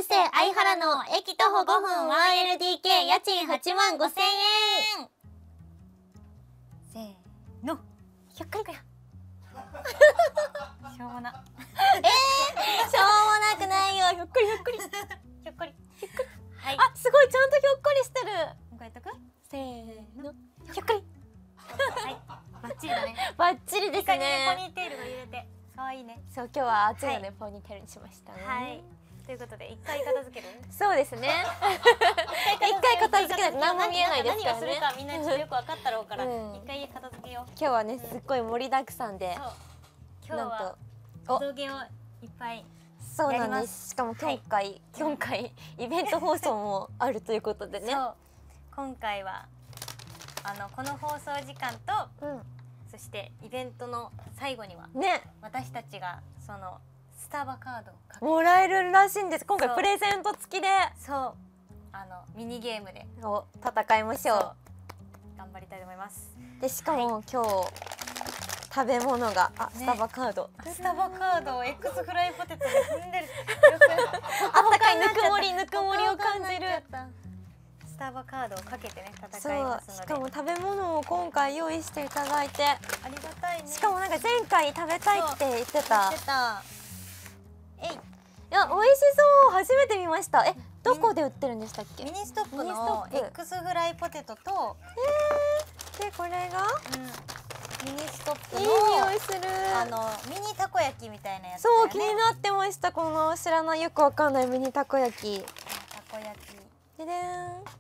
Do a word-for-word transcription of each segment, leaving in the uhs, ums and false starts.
ムステ相原の駅徒歩ごふん ワンエルディーケー 家賃はちまんごせんえん。 せーの、ひょっくりかよ。しょうもな。 えー、しょうもなくないよ。ひょっくりひょっくりひょっこり。ひょっくり。はい。 あ、すごいちゃんとひょっこりしてる。 もう一回やっとく。 せーの、ひょっくり。 はい。バッチリだね。 バッチリですいい感じでポね。 ニーテールが揺れて可愛いね。 そう、今日は暑いのではいポニーテールにしましたね。 はい。ということで一回片付ける。 そうですね。一回片付けないと何も見えないですからね。 何をするかみんなちょっとよく分かったろうから、 うん一回片付けよう。 今日はね、すっごい盛りだくさんで、 そう。今日なんはと、お、 動画をいっぱい。 そうやりまなんですす。しかも今回、今回イベント放送もあるということでね。 そう。今回はあのこの放送時間と、 うそしてイベントの最後にはん。ね、 私たちがそのスタバカードをかけもらえるらしいんです。今回そうプレゼント付きで、 そうあのミニゲームでお戦いましょそう頑張りたいと思います。 う。で、しかも今日食べ物が、あ、 ねスタバカード。 スタバカードを X フライポテトで踏んでる。 あったかいぬくもりぬくもりを感じる。 スタバカードをかけてね戦そ、 いうますので。 しかも食べ物を今回用意していただいて、 ありがたいね。 しかもなんか前回食べたいって言ってた。 言ってた。えい。 いや、美味しそう。初めて見ました。え、どこで売ってるんでしたっけ？ ミニストップミニストのップ X フライポテトと、 で、これがうん、ミニストップいいの匂いする。 あのミニたこ焼きみたいなやつだそう、 よね。 気になってました。この知らないよくわかんないミニたこ焼き。 たこ焼き。 ででーん。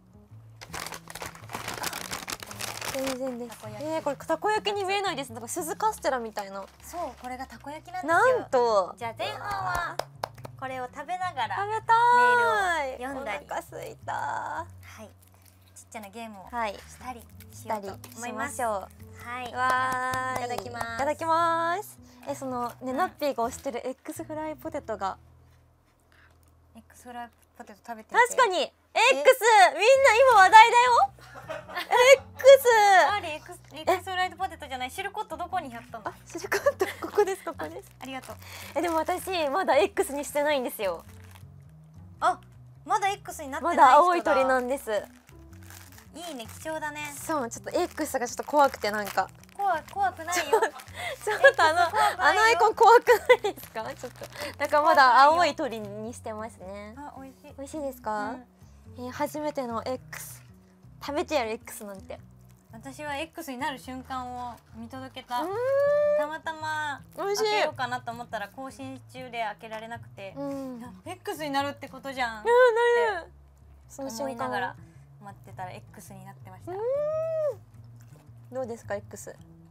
全然です。 たこ焼きえー、これたこ焼きに見えないです。なんか鈴カステラみたいな。 そう、これがたこ焼きなんですよ。 なんと。 じゃあ前半はこれを食べながら、 食べたい。 メールを読んだりお腹すいた。 はい、ちっちゃなゲームをはい。 したりししたりようと思しいます。 ましょう。 はい。 わーい。 いただきますいただきます。え、そのね、ナッピーが推してる X フライポテトが。 X フライポテト食べてみて。 確かに X、みんな今話題だよ。X。 あれ X X フライポテトじゃない。シルコットどこにやったの？ あ、シルコットここですここです。 ありがとう。 え、でも私まだ X にしてないんですよ。 あ、まだ X になってなまい人だ。 だ青い鳥なんです。 いいね、貴重だね。 そう、ちょっと X がちょっと怖くてなんか。 怖怖くないよ。 ちょっとあのあのアイコン怖くないですか？ちょっとなんかまだ青い鳥にしてますね。 あ、美味しい。 美味しいですか？ うん、 えー、初めての X。食べてやる X なんて。 私は X になる瞬間を見届けた。 うーん。 たまたま美味しい開けようかなと思ったら更新中で開けられなくて、 うん。 あ X になるってことじゃんってうん、なる。その思瞬間いながら待ってたら X になってました。 どうですか X？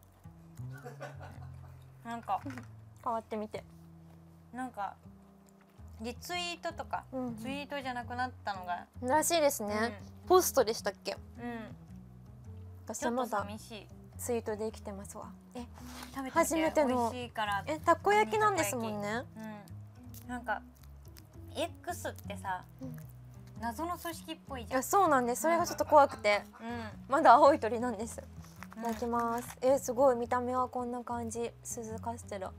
なんか変わってみて。 なんかリツイートとか、 うんうんツイートじゃなくなったのが、 らしいですね。ポストでしたっけ？ うん、うん、 私ちょっとはまだ寂しい。 ツイートで生きてますわ。え、 食べてみて初めての美味しいから。 え、たこ焼きなんですもんね。 うん、なんか X ってさ、 うん謎の組織っぽいいじゃん。 や、そうなんです。それがちょっと怖くて、 うまだ青い鳥なんです。 ん、 いただきます。え、すごい見た目はこんな感じ。鈴カステラ。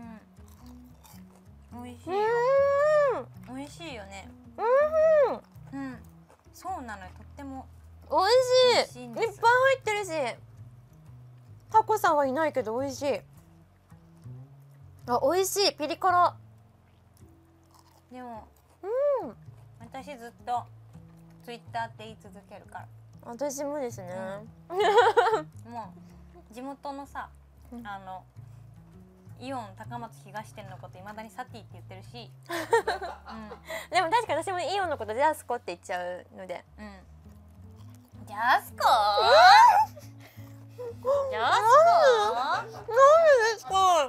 うん、美味しういよ。 ーん。 美味しいよね。 うん。 うん、そうなのよ。とっても美美味味しい。いっしいんですぱい入ってるし。タコさんはいないけど美味しい。あ、美味しい。ピリ辛。 でもうん。 私ずっとツイッターって言い続けるから。 私もですね。 もう地元のさ、 うんあのイオン高松東店のこといまだにサティって言ってるし、 でも確か私もイオンのことジャスコって言っちゃうので。 うん、うん、ジャスコジャなんでですか。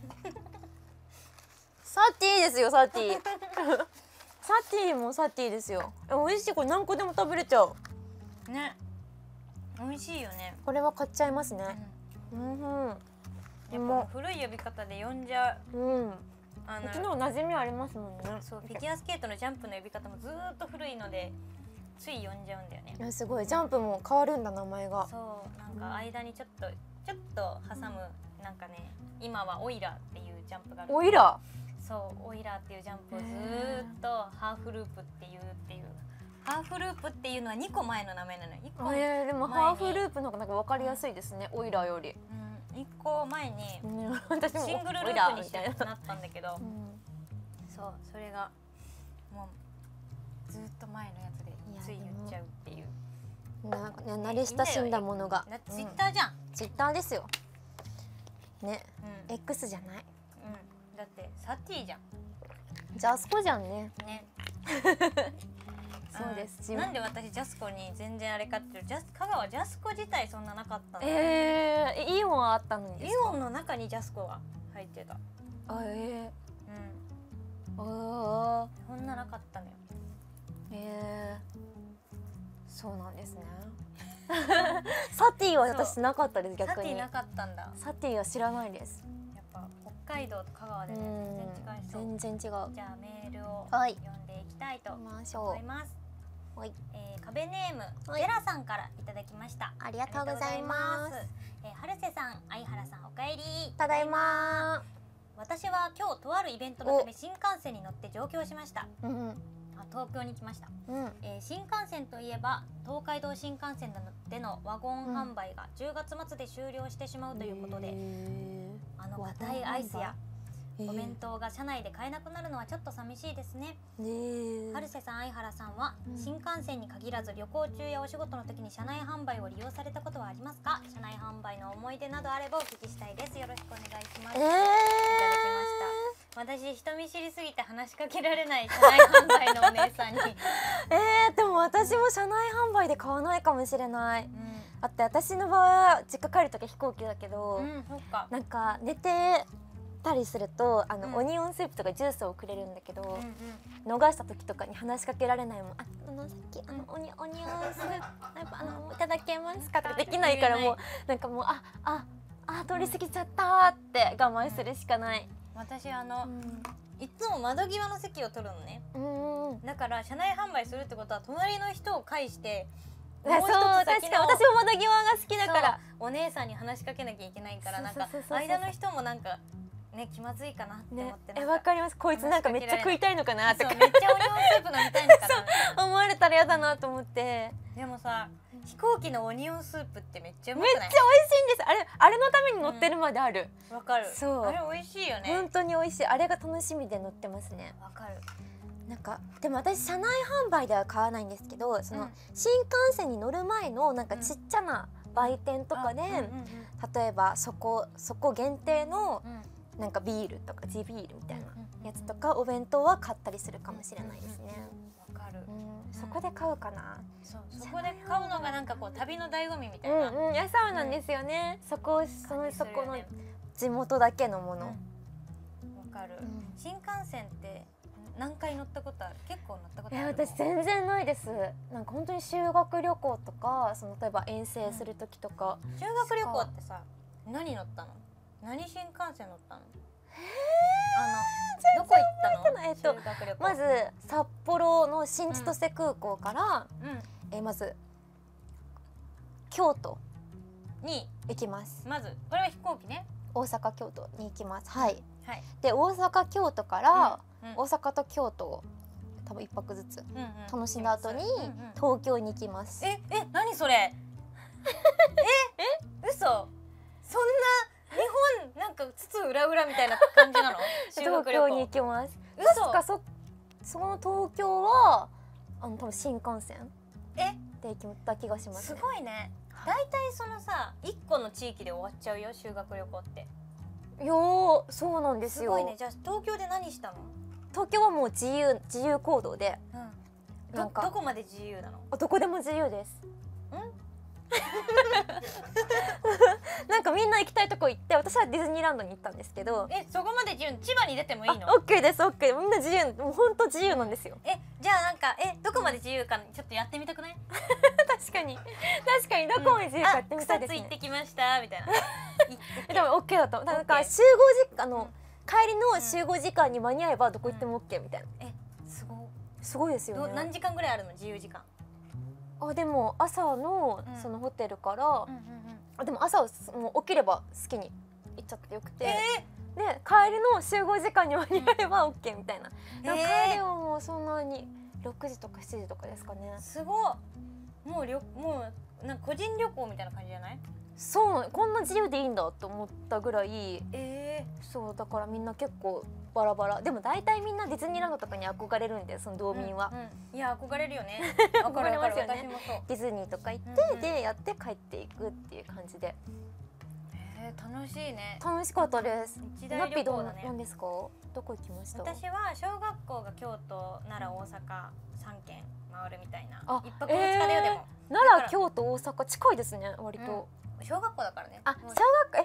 サティですよ、サティ。サティもサティですよ。え、美味しい。これ何個でも食べれちゃう。 スコね、美味しいよね。 これは買っちゃいますね。 ううんうん。 ん、やっぱもう古い呼び方で呼んじゃう。 うん。 あうちのの馴染みありますもんね。 そう、フィギュアスケートのジャンプの呼び方もずーっと古いのでつい呼んじゃうんだよね。 いや、すごい。ジャンプも変わるんだ、名前が。 そう、なんか間にちょっとちょっと挟む、なんかね、今はオイラーっていうジャンプがある。 オイラそう、オイラーっていうジャンプをずーっとハハーフループっていうっていうハーフループっていうのはにこまえの名前なのよ。いっこ、 えー、でもハーフループの方がなんか分かりやすいですね、オイラーより。 うん、いっこまえにね、私もシングルルオイラープにしーみたいな。 なったんだけど、 うん、 そうそれがもうずっと前のやつでつい言っちゃうっていう。 なんかね、慣れ親しんだものが。 ツイッターじゃん。 ツイッターですよ。ね、 うん、 X じゃない。 うん、だってサティじゃん。 ジャスコじゃんね。 ね。 そうです。 なんで私ジャスコに全然あれかっていう、ジャス香川ジャスコ自体そんななかったの。 ええー、イオンはあったのにですか。 イオンの中にジャスコが入ってた。 あ、ええー。 うん。 ああ。 そんななかったのよ。 ええー。そうなんですね。サティは私なかったです、逆に。 サティなかったんだ。 サティは知らないです。 やっぱ北海道と香川でね、全然違いそう。 全然違う。 じゃあメールをはい読んでいきたいと思はいます。 はい、 えー、壁ネームベラさんからいただきました。 ありがとうございます。 えー、春瀬さん、相原さん、おかえり。 ただいま。 私は今日とあるイベントのため新幹線に乗って上京しました。 うん、 あ、東京に来ました。 うん、 えー、新幹線といえば東海道新幹線でのワゴン販売がじゅうがつ末で終了してしまうということで、あの硬いアイスやお弁当が車内で買えなくなるのはちょっと寂しいですね。春瀬さん、相原さんは新幹線に限らず旅行中やお仕事の時に車内販売を利用されたことはありますか？車内販売の思い出などあればお聞きしたいです。よろしくお願いします。えー、いただきました。私人見知りすぎて話しかけられない車内販売のお姉さんにえー、でも私も車内販売で買わないかもしれない、うん、あって私の場合は実家帰る時は飛行機だけど、うん、そっか、なんか寝てたりするとあの、うん、オニオンスープとかジュースをくれるんだけど、うんうん、逃した時とかに話しかけられないもん。あ、あのさっきあのオニオニオンスープあのいただけますかとかできないからもうなんかもうあああ通り過ぎちゃったって我慢するしかない。 うん、私あの、うん、いつも窓際の席を取るのね。 うん、 だから車内販売するってことは隣の人を介してもう一つ先の、そう、確かに私も窓際が好きだからお姉さんに話しかけなきゃいけないから、なんか間の人もなんかね、気まずいかなって思って、ね、 え、わかります。こいつなんかめっちゃ食いたいのかなとか、 めっちゃオニオンスープ飲みたいのかな思われたら嫌だなと思って。 でもさ、飛行機のオニオンスープってめっちゃうまくない？ めっちゃ美味しいんです。あれ、あれのために乗ってるまである。 わ、うん、かる。 そう、 あれ美味しいよね。 本当に美味しい。あれが楽しみで乗ってますね。 わかる。 なんかでも私車内販売では買わないんですけど、その、うん、新幹線に乗る前のなんかちっちゃな売店とかで、例えばそこそこ限定の、うん、なんかビールとか地ビールみたいなやつとかお弁当は買ったりするかもしれないですね。 わかる、 うん、そこで買うかな。 そう、そこで買うのがなんかこう旅の醍醐味みたいな。 うん、うん、いやそうなんですよね。うん、そこそのそこの地元だけのもの。わ、 うん、かる、うん。新幹線って何回乗ったことある？結構乗ったことある？ いや私全然ないです。なんか本当に修学旅行とか、その例えば遠征する時とか、 うん、修学旅行ってさ、何乗ったの？何新幹線乗ったの？あのどこ行ったの？えっとまず札幌の新千歳空港から、うんうん、えまず京都に行きます。 まずこれは飛行機ね。 大阪京都に行きます。はい。 はい、 で大阪京都から、うんうん、大阪と京都を多分一泊ずつ楽しんだ後に東京に行きます。 ええ、何それ？ええ、嘘？そんな日本なんか津々浦々みたいな感じなの？ 東京に行きます。嘘か。そその東京はあの多分新幹線えで行った気がします、 ね。すごいね。だいたいそのさ一個の地域で終わっちゃうよ、修学旅行って。 いやーそうなんですよ。 すごいね。じゃあ東京で何したの？ 東京はもう自由自由行動で、 うん、なんかどこまで自由なの？ どこでも自由です。なんかみんな行きたいとこ行って、私はディズニーランドに行ったんですけど。 え、そこまで自由？千葉に出てもいいの？ オッケーです、オッケー。みんな自由、もう本当自由なんですよ。 え、じゃあなんかえどこまで自由かちょっとやってみたくない？ 確かに確かにどこまで自由かやってみたいですね。 草津行ってきましたみたいな。 でもオッケーだと。なんか集合時間の帰りの集合時間に間に合えばどこ行ってもオッケーみたいな。 え、すごい。 すごいですよね。 何時間ぐらいあるの？自由時間。 あ、でも朝のそのホテルから、あ、でも朝もう起きれば好きに行っちゃってよくて、えー、で帰りの集合時間に間に合えば OK みたいな、えー、帰りはもうそんなにろくじとかしちじとかですかね。 すごっ。もうりょもうなんか個人旅行みたいな感じじゃない？ そう、こんな自由でいいんだと思ったぐらい、 えー、そうだからみんな結構バラバラ。でも大体みんなディズニーランドとかに憧れるんで、その道民は、 うんうん、いや憧れるよね憧れますよね。 私もそう。 ディズニーとか行って、うんうん、でやって帰っていくっていう感じで、 えー、楽しいね。 楽しかったです。 一大旅行だね。 何ですか？どこ行きました？ 私は小学校が京都、奈良、大阪さんけん回るみたいな。あ、一泊二日だよ。でも奈良、京都、大阪近いですね、割と、 うん、小学校だからね。 あ、小学え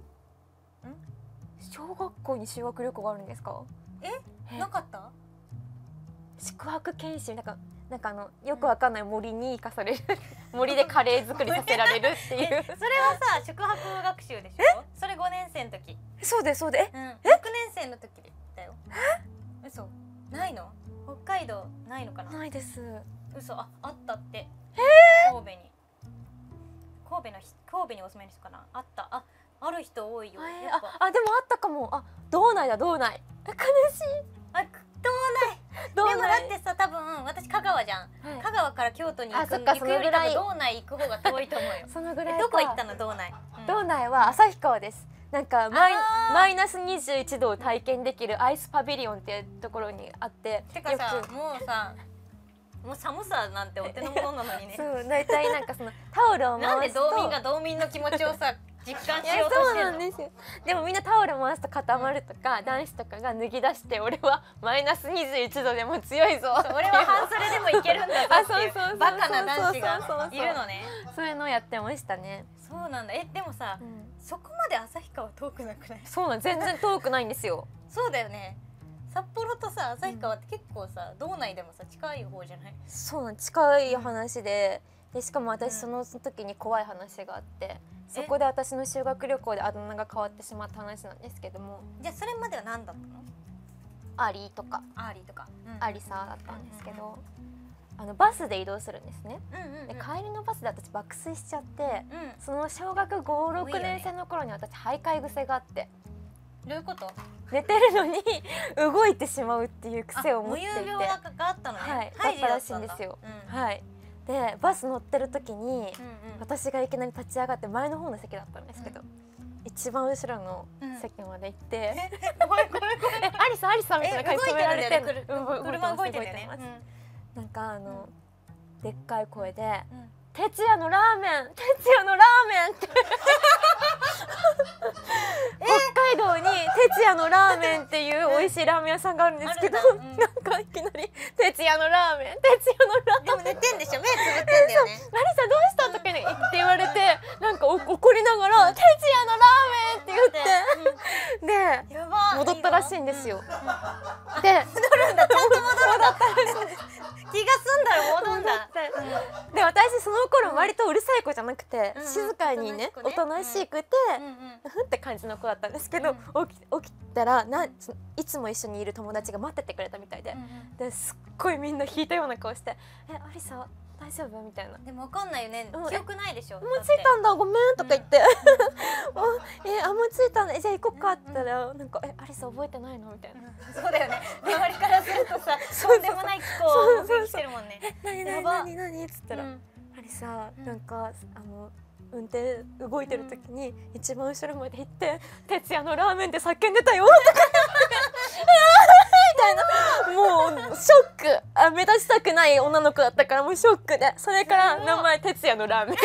小学校に修学旅行があるんですか？ え、なかった？ 宿泊研修なんかなんかあのよくわかんない森に行かされる森でカレー作りさせられるっていうそれはさ宿泊学習でしょ？それごねん生の時。 そうですそうです。 え、うん、ろくねん生の時だよ。え、嘘？ないの？北海道ないのかな？ ないです。 嘘。あ、あったって。神戸に神戸の神戸にお住まいの人かな。あった。あ、ある人多いよ。 やっぱあ、でもあったかも。あ、道内だ道内。悲しい。 あ、道内。でもだってさ、多分私香川じゃん、はい、香川から京都に行く、行くより多分道内行く方が遠いと思うよそのぐらい。 どこ行ったの道内？ うん、道内は旭川です。なんかマイ、マイナスにじゅういちどを体験できるアイスパビリオンっていうところにあって、 てかさ、もうさもう寒さなんてお手の物なのにねそう、大体なんかそのタオルを回すとなんで道民が道民の気持ちをさ実感しようとしてるの？そうなんですよ。でもみんなタオル回すと固まるとか、うん、男子とかが脱ぎ出して、俺はマイナスにじゅういちどでも強いぞ、 俺は半袖でもいけるんだぞっていうバカな男子がいるのね。 そういうのをやってましたね。 そうなんだ。え、でもさ、うん、そこまで旭川遠くなくない？ そうなん、全然遠くないんですよそうだよね。札幌とさ旭川って結構さ、うん、道内でもさ近い方じゃない？ そうなん、近い話で、でしかも私その時に怖い話があって、そこで私の修学旅行であだ名が変わってしまった話なんですけども。 じゃあそれまでは何だったの？ アリーとかアーリーとか、 うん、アリサーだったんですけど、うんうんうん、あのバスで移動するんですね、うんうんうん、で帰りのバスで私爆睡しちゃって、うん、その小学ご、ろくねん生の頃に私徘徊癖があって。 どういうこと？ 寝てるのに動いてしまうっていう癖を持っていて、 無遊病があったのね。 はい、だったらしいんですよ、うん、はい。でバス乗ってる時に、うんうん、私がいきなり立ち上がって前の方の席だったんですけど、うん、一番後ろの席まで行って、うん、ごめんごめんごめんえ、アリサアリサみたいな感じで止められて、 車動いてるよね。 なんかあの、うん、でっかい声で、うん、徹夜のラーメン、徹夜のラーメンって北海道に徹夜のラーメンっていう美味しいラーメン屋さんがあるんですけど、うん、なんかいきなり徹夜のラーメン、徹夜のラーメン。 でも寝てんでしょ、目つぶってんだよね。 マリサどうしたとかに言って言われて、なんか怒りながら、うん、徹夜のラーメンって言って、うん、で戻ったらしいんですよ。 うん、で戻るんだ、ちゃんと戻るんだ気が済んだら戻んだ。 で私その頃割とうるさい子じゃなくて、うん、静かにね、おとなしくて、うん、ふんって感じの子だったんですけど、うん、起き起きたらないつも一緒にいる友達が待っててくれたみたいで、うん、ですっごいみんな引いたような顔して「え、アリサ大丈夫？」みたいな。 でも分かんないよね、記憶ないでしょ。 もう着いたんだ、ごめんとか言って「え、あ、もう着いたんだ、じゃあ行こっか」って言ったら、なんか「え、アリサ覚えてないの？」みたいな。 そうだよね、周りからするとさとんでもない気候を目撃してるもんね。 何何何何っつったら、アリサなんかあの運転動いてる時に一番後ろまで行って「徹夜のラーメン」って叫んでたよとかみたいな、もうショック。あ、目立ちたくない女の子だったからもうショックで、それから名前徹夜のラーメン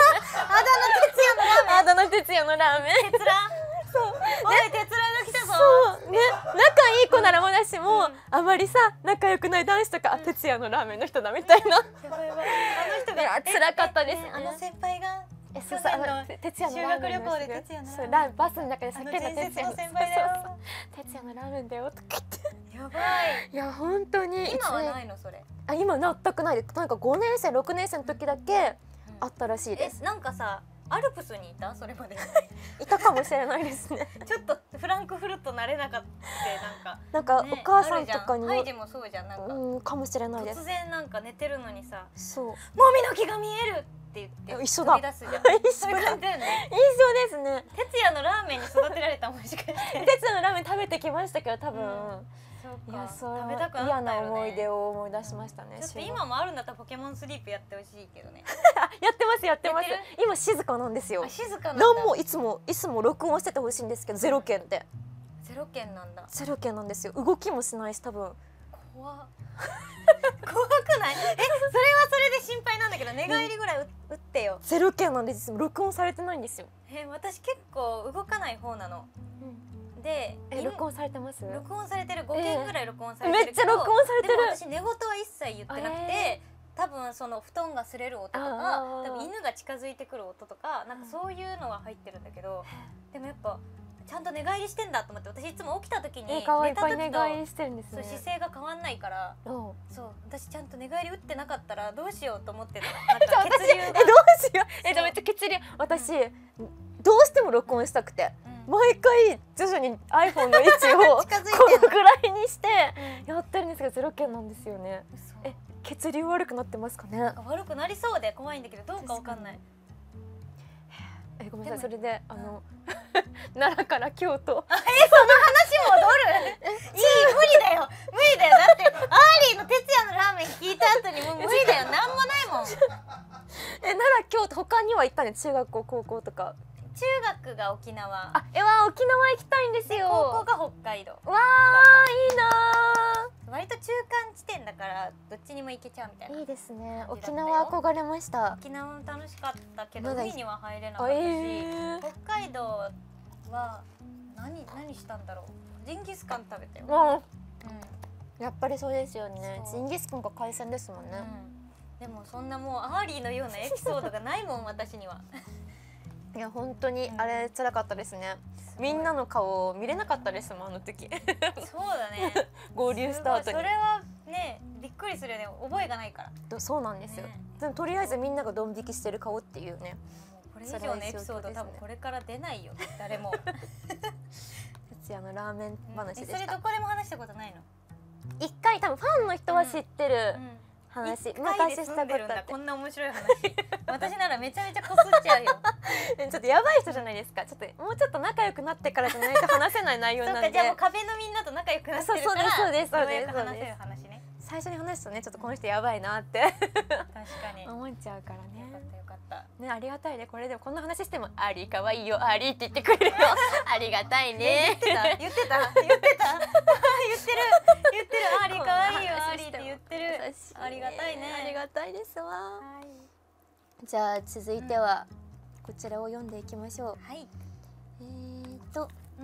あだ名徹夜のラーメン。 あだ名徹夜のラーメン。 徹ラそう、おい徹ラが来たぞ。 そうね、仲いい子ならまだしも、うん、あまりさ仲良くない男子とか、うん、徹夜のラーメンの人だみたいな。やばいやばい、あの人が辛かったですね。 あの先輩がえ、そうそう、徹夜のラーメンの人がバスの中で叫んだ徹夜の先輩だよ、徹夜のラーメンだよとか言って、 やばい。 いや本当に今はないのそれ？ あ、今全くないで、なんかごねん生ろくねん生の時だけあったらしいです。 え、なんかさアルプスにいた？それまでいたかもしれないですねちょっとフランクフルト慣れなかったなんか、なんかお母さんとかにハイジもそうじゃん、なんかうんかもしれないです。 突然なんか寝てるのにさ、 そうもみの木が見えるって言って一緒だ飛び出すじゃん。 一緒だね、一緒ですね。 徹夜のラーメンに育てられたもしかして徹夜のラーメン食べてきましたけど多分、 そいや、そう嫌な思い出を思い出しましたね。 ちょっと今もあるんだったらポケモンスリープやってほしいけどね。 やってますやってます。今静かなんですよ。 静かなんだ。 なんもいつもいつも録音しててほしいんですけどゼロ件で。 ゼロ件なんだ。 ゼロ件なんですよ。動きもしないし多分。 怖っ。怖くない？え、それはそれで心配なんだけど、寝返りぐらい打ってよ。 ゼロ件なんです。録音されてないんですよ。 え、私結構動かない方なの。で、 え、録音されてます？ 録音されてる、ごけんぐらい録音されてる。 めっちゃ録音されてる。 でも私寝言は一切言ってなくて、多分その布団が擦れる音とか、多分犬が近づいてくる音とか、なんかそういうのは入ってるんだけど、でもやっぱちゃんと寝返りしてんだと思って、私いつも起きた時に寝た時と寝返りしてるんですね。 そう、姿勢が変わんないから、そう、私ちゃんと寝返り打ってなかったらどうしようと思ってた。なんか血流がえ、どうしよう。え、でもめっちゃ血流、私どうしても録音したくて。毎回徐々に iPhone の位置をこのぐらいにしてやってるんですがゼロ件なんですよね。え、血流悪くなってますかね。 悪くなりそうで怖いんだけどどうかわかんない。 え、ごめんなさい。それであの奈良から京都。 え、その話戻る？いい、無理だよ無理だよ。だってアーリーの哲也のラーメン聞いた後にもう無理だよ。なんもないもん。 え、奈良京都他には行ったね。中学校高校とか。 中学が沖縄。 あ、えわ、沖縄行きたいんですよ。 高校が北海道。わー、いいなー。割と中間地点だからどっちにも行けちゃうみたいな。 いいですね。沖縄憧れました。 沖縄も楽しかったけど海には入れなかったし、北海道は何何したんだろう。ジンギスカン食べたよ。 うん。やっぱりそうですよね。ジンギスカンが海鮮ですもんね。 でもそんなもうアーリーのようなエピソードがないもん私には。 いや本当にあれ辛かったですね。みんなの顔を見れなかったですもんあの時。 そうだね。 合流した後に。 それはねびっくりするよね。覚えがないから。 そうなんですよ。でもとりあえずみんながドン引きしてる顔っていうね。 これ以上のエピソード多分これから出ないよ誰も。 哲也のラーメン話でした。 それどこでも話したことないの？ 一回多分ファンの人は知ってる。話昔したことあって、こんな面白い話私ならめちゃめちゃこすっちゃうよ。 ちょっとやばい人じゃないですか。ちょっともうちょっと仲良くなってからじゃないと話せない内容なんで。 そうか、じゃあもう壁のみんなと仲良くなってるから。 そうですそうですそうです。 話せる話ね。 最初に話すとねちょっとこの人やばいなって確かに思っちゃうからね。 よかったよかったね。ありがたいね。これでもこんな話してもアーリー可愛いよアーリーって言ってくれるよ。ありがたいね。 言ってた言ってた言ってた言ってる言ってるアーリー可愛いよアーリーって言ってる。ありがたいね。 ありがたいですわ。じゃあ続いてはこちらを読んでいきましょう。 はい。 えーと、うん。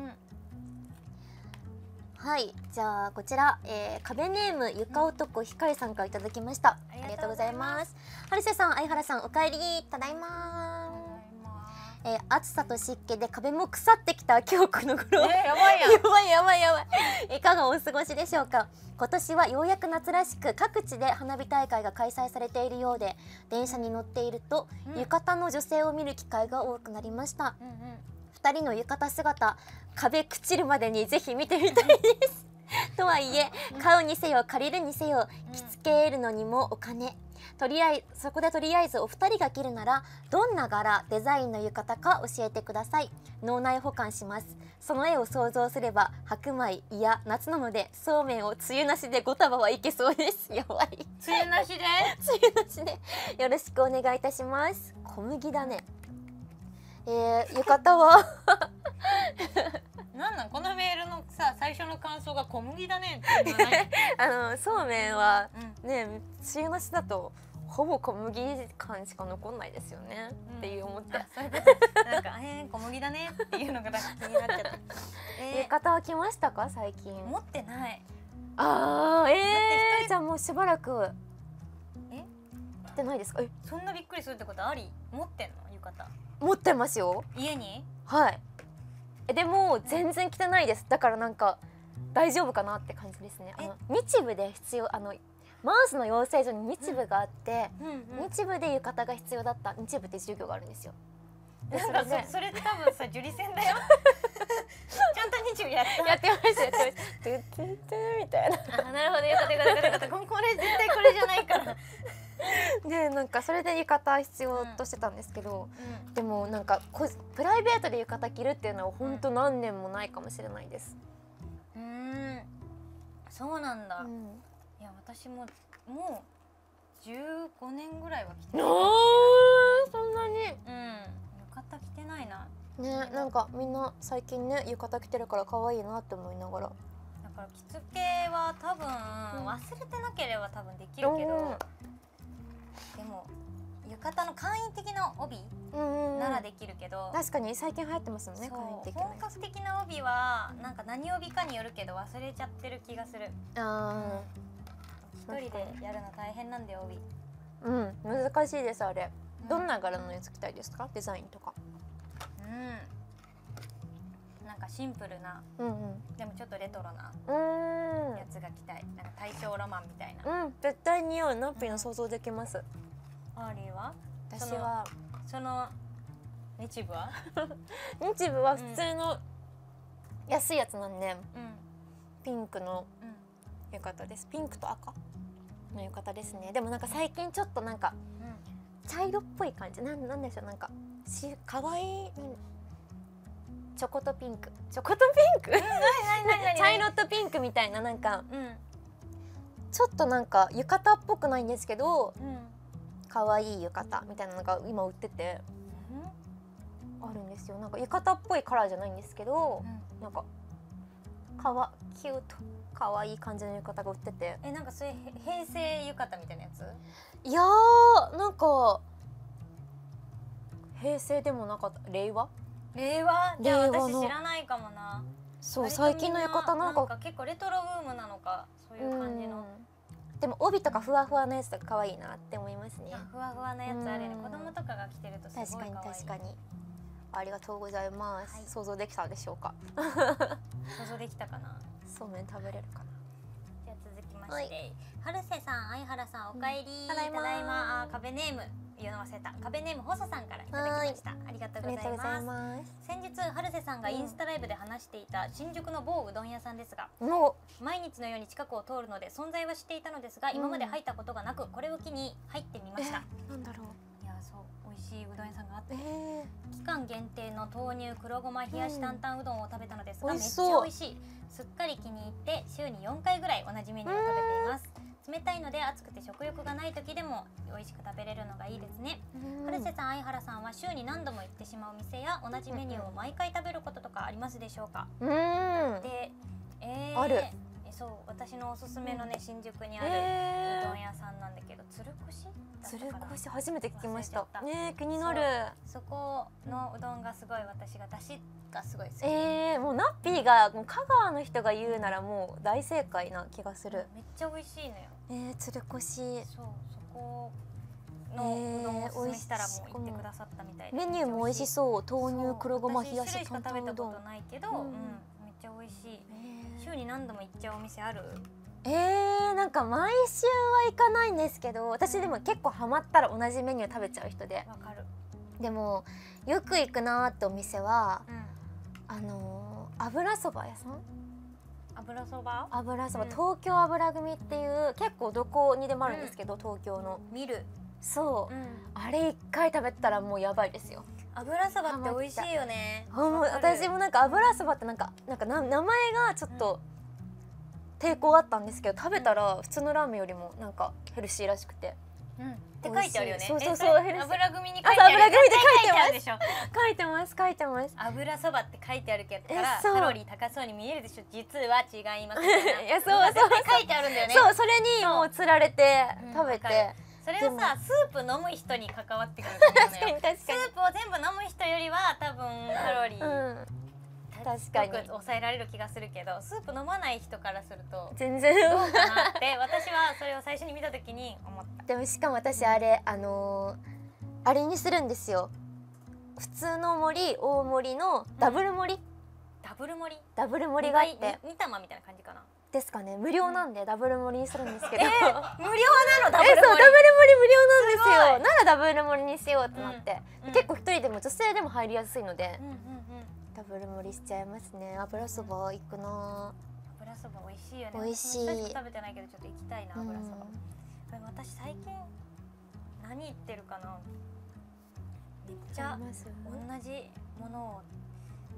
はい、じゃあこちら、えー、壁ネームゆか男ひかりさんからいただきました。ありがとうございます。はるせさん、相原さん、おかえり。ただいまー。えー、暑さと湿気で壁も腐ってきた今日この頃。 えー、やばいややばいやばいやばい。いかがお過ごしでしょうか。今年はようやく夏らしく各地で花火大会が開催されているようで、電車に乗っていると、うん、浴衣の女性を見る機会が多くなりました。うんうん、ふたりの浴衣姿、壁朽ちるまでにぜひ見てみたいです。とはいえ買うにせよ借りるにせよ着付けるのにもお金。とりあえずそこでとりあえずお二人が着るならどんな柄デザインの浴衣か教えてください。脳内保管します。その絵を想像すれば白米いや夏なのでそうめんを梅雨なしでご束はいけそうです。やばい。 梅雨なしで梅雨なしでよろしくお願いいたします。小麦だね。えー、浴衣はなんなんこのメールのさ最初の感想が小麦だねっていうのは何？あのそうめんはね、うん、梅雨なしだとほぼ小麦感しか残んないですよね、うん、っていう思って。 そういうことなんかえー、小麦だねっていうのが気になっちゃった。 えー、浴衣は着ましたか最近？ 持ってない。 ああ、えー、じゃあもうしばらくえ着てないですか？えそんなびっくりするってことあり？持ってんの浴衣？ 持ってますよ。 家に？ はい。でも全然着てないです。だからなんか大丈夫かなって感じですね。あの日舞で必要、あのマウスの養成所に日舞があって、日舞で浴衣が必要だった。日舞って授業があるんですよ。 なんか そ, それ多分さ受理戦だよ。ちゃんと日舞やった。 やってましたやってました。トゥトゥトゥみたいな。 あ、なるほど、よかったよかったよかった。これ絶対これじゃないから。 でなんかそれで浴衣必要としてたんですけど、うん、でもなんかこプライベートで浴衣着るっていうのは本当何年もないかもしれないです。 うん、 そうなんだ、うん、いや私ももうじゅうごねんぐらいは着てる。おー、そんなに。うん、浴衣着てないな。 ね、なんかみんな最近ね浴衣着てるから可愛いなって思いながら。 だから着付けは多分、うん、忘れてなければ多分できるけど、うん、でも浴衣の簡易的な帯ならできるけど、 確かに最近流行ってますよね。簡易的な本格的な帯はなんか何帯かによるけど忘れちゃってる気がする。ああ、一人でやるの大変なんだよ帯。 うん、難しいですあれ、うん、どんな柄のやつ着たいですか？デザインとか。うん、 なんかシンプルな、うんうん、でもちょっとレトロなやつが着たい。なんか大正ロマンみたいな。 うん、絶対似合う。ナッピーの想像できます。 うん、アーリーは？ 私はその日部は日部は普通の安いやつなんで、うん、ピンクの浴衣です。ピンクと赤の浴衣ですね。でもなんか最近ちょっとなんか、うん、茶色っぽい感じ。なんなんでしょう、なんかし可愛い、うん、チョコとピンク、チョコとピンク茶色とピンクみたいな、なんか、うん、ちょっとなんか浴衣っぽくないんですけど、うん、可愛い浴衣みたいなのが今売ってて、うん、あるんですよ。なんか浴衣っぽいカラーじゃないんですけど、うん、なんかかわキュート可愛い感じの浴衣が売ってて。 え、なんかそういう平成浴衣みたいなやつ？ いやー、なんか平成でもなかった。令和？ 令和？じゃあ私知らないかもな。 そう、最近の浴衣なんか、 なんか結構レトロブームなのか、そういう感じの。 でも帯とかふわふわのやつとか可愛いなって思いますね。 ふわふわのやつあるね。子供とかが着てるとすごい可愛い。 確かに確かに。ありがとうございます。はい、想像できたでしょうか？ 想像できたかな。 そうめん食べれるかな。 じゃあ続きまして、はい、春瀬さん、相原さん、おかえり、うん、ただいま。ただいま。あ、壁ネーム言うの忘れた。壁ネームほささんからいただきました。ありがとうございます。先日春瀬さんがインスタライブで話していた新宿の某うどん屋さんですが、うん、毎日のように近くを通るので存在は知っていたのですが、今まで入ったことがなく、これを機に入ってみました。 なんだろう。いや、そう美味しいうどん屋さんがあって、えー、期間限定の豆乳黒ごま冷やし担々うどんを食べたのですが、うん、めっちゃ美味しい。すっかり気に入って週によんかいぐらい同じメニューを食べています。冷たいので暑くて食欲がない時でも美味しく食べれるのがいいですね。春瀬さん、相原さんは週に何度も行ってしまう店や同じメニューを毎回食べることとかありますでしょうか？うん、で、えー、 ある。 そう、私のおすすめのね、新宿にあるうどん屋さんなんだけど、鶴越？ 鶴越初めて聞きました。ね、気になる。 そこのうどんがすごい、私がだしがすごい好き。 えー、もうナッピーがもう香川の人が言うならもう大正解な気がする。 めっちゃ美味しいのよ。 えー、鶴越。 そう、そこのうどんをおすすめしたらもう行ってくださったみたいで、 メニューも美味しそう。豆乳黒ごま冷やし担々うどん。私種類しか食べたことないけど、うん、めっちゃ美味しい。週に何度も行っちゃうお店ある？ えー、なんか毎週は行かないんですけど、私でも結構ハマったら同じメニュー食べちゃう人で。 わかる。 でもよく行くなーってお店は、うん、あのー、油そば屋さん。 油そば？ 油そば、うん、東京油組っていう結構どこにでもあるんですけど、うん、東京の。 見る。 そう、うん、あれ一回食べたらもうやばいですよ。 油そばって美味しいよね。 私もなんか油そばってなんかなんかな名前がちょっと抵抗あったんですけど、食べたら普通のラーメンよりもなんかヘルシーらしくて。 うん、って書いてあるよね。 そうそうそう、 ヘルシー。油組に書いてある。 油組で書いてますでしょ。書いてます書いてます。 油そばって書いてあるけどからカロリー高そうに見えるでしょ。実は違います。いや、そうそう書いてあるんだよね。 そう、それにもう釣られて食べて。 それはさ、スープ飲む人に関わってくると思うのよ。 確かに確かに。 スープを全部飲む人よりは多分カロリー、うん、確かに抑えられる気がするけど、スープ飲まない人からすると全然どうかなって私はそれを最初に見た時に思った。 でもしかも私あれ、あのー、あれにするんですよ。普通の盛り、大盛りのダブル盛り、うん、 ダブル盛りダブル盛りがあって、 に玉みたいな感じかなですかね。無料なんでダブル盛りにするんですけど、 えー、無料なの？ダブル盛り。 え、そう、ダブル盛り無料なんですよ。ならダブル盛りにしようってなって、うん、結構一人でも女性でも入りやすいので、うんうんうん、ダブル盛りしちゃいますね。油そば行くな。 油そば美味しいよね。 美味しい。 私食べてないけどちょっと行きたいな、油そば。うん、私最近何言ってるかな。めっちゃ同じものを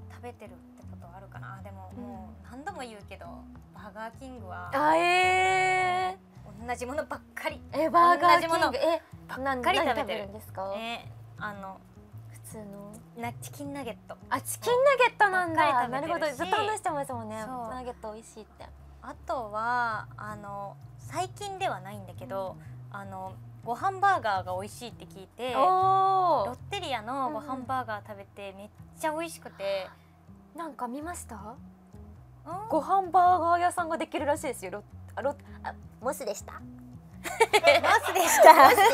食べてるってことはあるかな。でももう何度も言うけどバーガーキングはあえー、同じものばっかり。 えバーガーキングえばっかり食べてるんですか？ えあの普通のなチキンナゲット。 あチキンナゲットなんだ。なるほど、 ずずっと話してますもんね。ナゲット美味しいって。 あとはあの最近ではないんだけど、あのご飯バーガーが美味しいって聞いて、ロッテリアのご飯バーガー食べてめっちゃ美味しくて、 なんか見ました？ご飯バーガー屋さんができるらしいですよ。ロあロあモスでした。モスでした。 モスでした。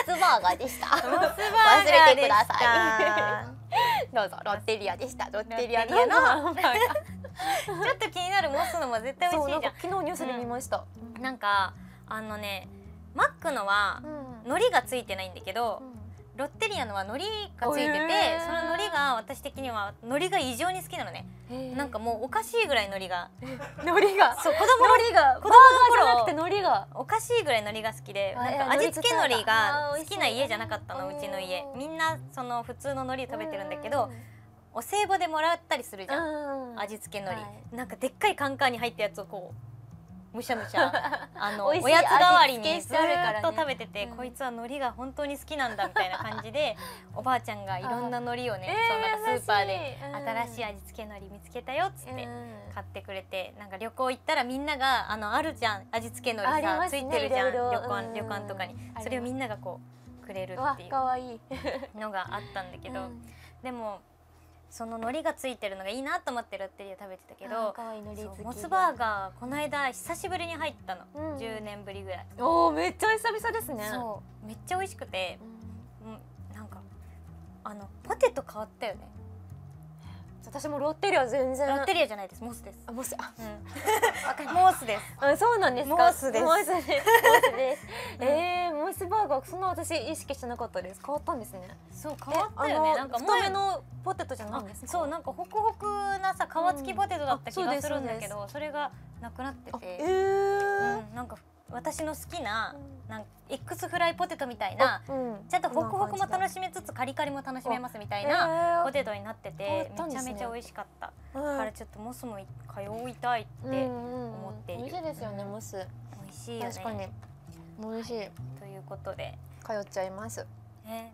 モスバーガーでした。モスバーガー忘れてください。どうぞロッテリアでした。ロッテリアのちょっと気になるモスのも絶対美味しいじゃん。 昨日ニュースで見ました。 なんかあのね。マックのは海苔がついてないんだけど、ロッテリアのは海苔がついてて、その海苔が私的には海苔が異常に好きなのね。なんかもうおかしいぐらい海苔が海苔がそう子供海苔が子供の頃じゃなくて海苔がおかしいぐらい海苔が好きで、なんか味付け海苔が好きな家じゃなかったの、うちの家。みんなその普通の海苔食べてるんだけど、お歳暮でもらったりするじゃん、味付け海苔。なんかでっかいカンカンに入ったやつをこうむしゃむしゃあのおやつ代わりにずっと食べてて、こいつは海苔が本当に好きなんだみたいな感じで、おばあちゃんがいろんな海苔をね、そのなんかスーパーで新しい味付け海苔見つけたよっつって買ってくれて、なんか旅行行ったらみんながあのあるじゃん、味付け海苔さついてるじゃん、旅館旅館とかに。それをみんながこうくれるっていうのがあったんだけど、でもその海苔がついてるのがいいなと思ってロッテリア食べてたけど、モスバーガーこの間久しぶりに入ったの、うん、じゅうねんぶりぐらい。 おーめっちゃ久々ですね。 そうめっちゃ美味しくて、うん、なんかあのポテト変わったよね。 私もロッテリア全然。 ロッテリアじゃないです、モスです。 あモスあ、 うん、モスです。 あそうなんですか。 モスです。 モスです。モスです。ええモスバーガーそんな私意識してなかったです。変わったんですね。 そう変わったよね。なんか太めのポテトじゃないんですか。 そうなんかホクホクなさ皮付きポテトだった気がするんだけど、それがなくなってて、ええなんか私の好きななんか X フライポテトみたいな、ちゃんとホクホクも楽しめつつカリカリも楽しめますみたいなポテトになってて、めちゃめちゃ美味しかった。だからちょっとモスも通いたいって思っている。 美味しいですよね、モス。 美味しいよね。 確かに美味しい。 ということで通っちゃいます。 ね、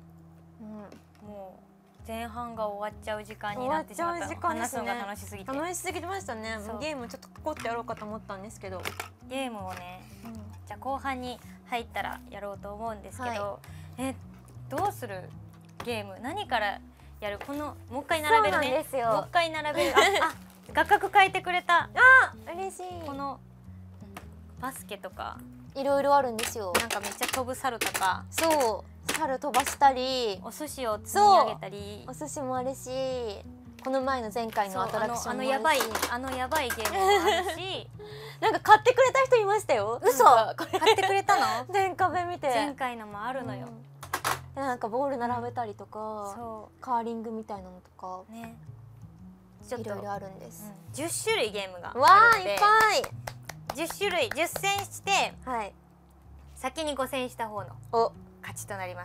もう前半が終わっちゃう時間になってしまった。話すのが楽しすぎて。 楽しすぎましたね。ゲームちょっとここってやろうかと思ったんですけど、 ゲームをね、じゃあ後半に入ったらやろうと思うんですけど、えどうするゲーム、何からやる？このもう一回並べるね。もう一回並べる。あ、画角変えてくれた。 あ、嬉しい。 このバスケとかいろいろあるんですよ。 なんかめっちゃ飛ぶ猿とか。 そう。猿飛ばしたり、 お寿司を積み上げたり、 お寿司もあるし、この前の前回のアトラクションもあるし、 あのやばいあのやばいゲームもあるし、 なんか買ってくれた人いましたよ。 嘘、買ってくれたの？ 全壁見て。 前回のもあるのよ。 なんかボール並べたりとか、カーリングみたいなのとか、ね、いろいろあるんです。 じゅっしゅるいゲームがあるので、 わあいっぱい。 じゅっしゅるい、じゅっせんして、先にごせんした方のお勝ちとなります。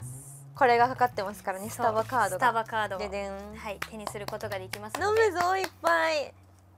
これがかかってますからね、スタバカードが。 スタバカードを、 ででん、 はい、手にすることができますので。飲むぞいっぱい。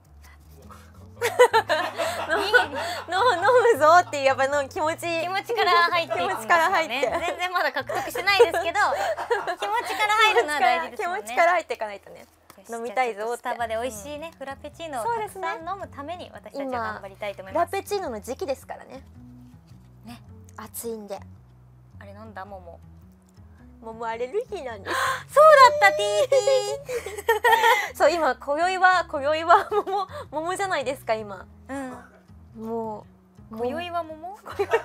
飲むぞっていうやっぱの気持ち気持ちから入っていくんですよね。 気持ちから入って、 全然まだ獲得してないですけど、気持ちから入るのは大事ですよね。 気持ちから入っていかないとね。飲みたいぞって。 スタバで美味しいね、フラペチーノをたくさん飲むために私たちは頑張りたいと思います。 フラペチーノの時期ですからね。 ね、 暑いんで。 あれ飲んだ桃。 桃アレルギーなんです。 そうだった、ティーティー。そう今今宵は今宵は桃桃じゃないですか今。うん。もう今宵は桃？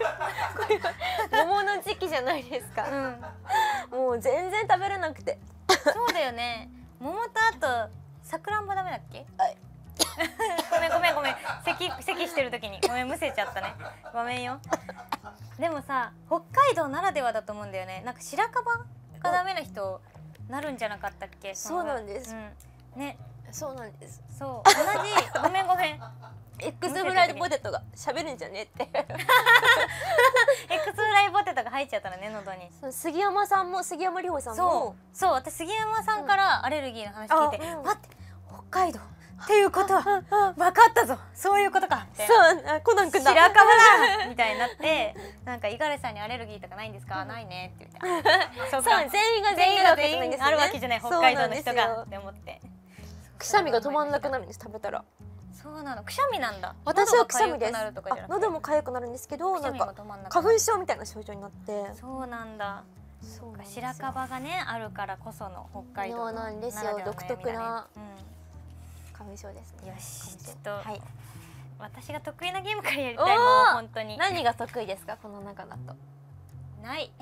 桃の時期じゃないですか。うん。もう全然食べれなくて。 そうだよね。桃とあとさくらんぼダメだっけ？はい。ごめんごめんごめん。咳咳してる時にごめんむせちゃったね。ごめんよ。でもさ、北海道ならではだと思うんだよね。なんか白樺がダメな人なるんじゃなかったっけ？ そうなんです。 うん、ね。 そうなんです。 そう同じ。ごめんごめん。 X フライドポテトが喋るんじゃねって。 X フライポテトが入っちゃっゃったのね喉に。 杉山さんも杉山里穂さんもそうそう私杉山さんからアレルギーの話聞いて、うん、待って北海道っていうことは分かったぞそういうことかってそうコナン君だ白樺だみたいになってなんか五十嵐さんにアレルギーとかないんですか、うん、ないねって言ってそうか全員が全員が全員あるわけじゃない北海道の人がって思ってくしゃみが止まんなくなるんです食べたら。 そうなのくしゃみなんだ。 私はくしゃみです。喉も痒くなるんですけどなんか花粉症みたいな症状になって。 そうなんだ。そうか白樺がねあるからこその北海道そうなんですよ独特な花粉症ですね。 よしちょっと、はい、私が得意なゲームからやりたいもう本当に。 何が得意ですかこの中だと。 ない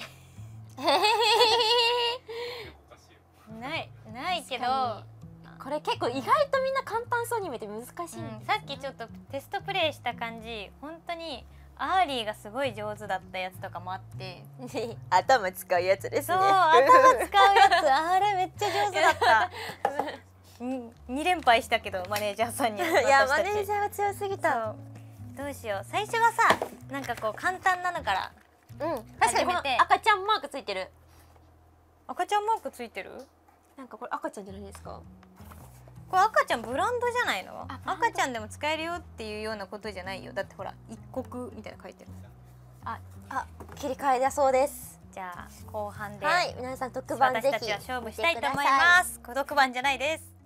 ないないけどこれ結構意外とみんな簡単そうに見えて難しい、 うん、さっきちょっとテストプレイした感じ本当にアーリーがすごい上手だったやつとかもあって頭使うやつですね。 そう頭使うやつあれめっちゃ上手だったに連敗したけどマネージャーさんに。いやマネージャーは強すぎた。 どうしよう最初はさなんかこう簡単なのからうん確かにこの赤ちゃんマークついてる。 赤ちゃんマークついてる。 なんかこれ赤ちゃんじゃないですか。 これ赤ちゃんブランドじゃないの。赤ちゃんでも使えるよっていうようなことじゃないよ。だってほら一国みたいな書いてる。 ああ切り替えだそうです。 じゃあ後半ではい皆さん特番ぜひ私たちは勝負したいと思います。特番じゃないです。